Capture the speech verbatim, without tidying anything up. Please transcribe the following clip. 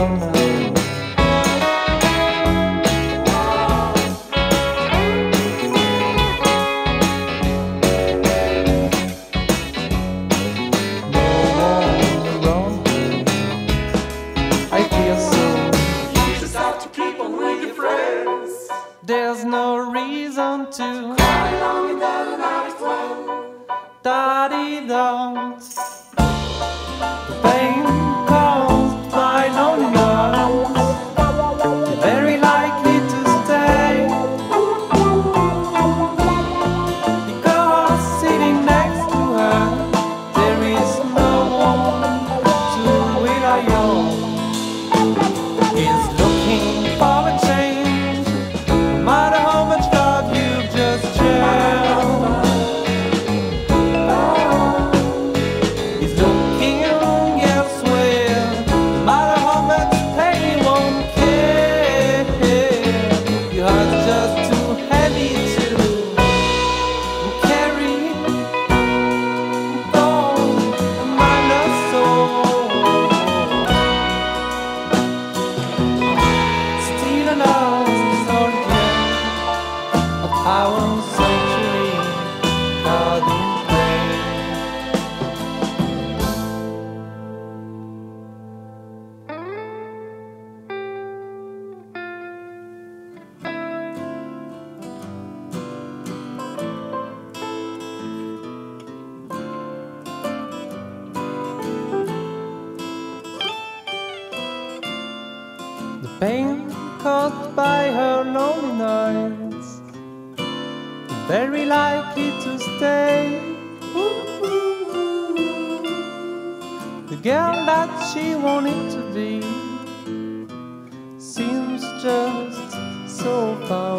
There's no reason to cry long and then now it's well. daddy don't. The pain caused by loneliness, you're very likely to stay, because sitting next to her there is no one to rely on. He's looking for a change, no matter how much love you've just shared. He's looking elsewhere, no matter how much pain he won't care. Your heart's just too heavy to carry. Go and mind the soul. Still another soldier, a power century, caught in pain. The pain caused by her lonely nights, very likely to stay. The girl that she wanted to be seems just so far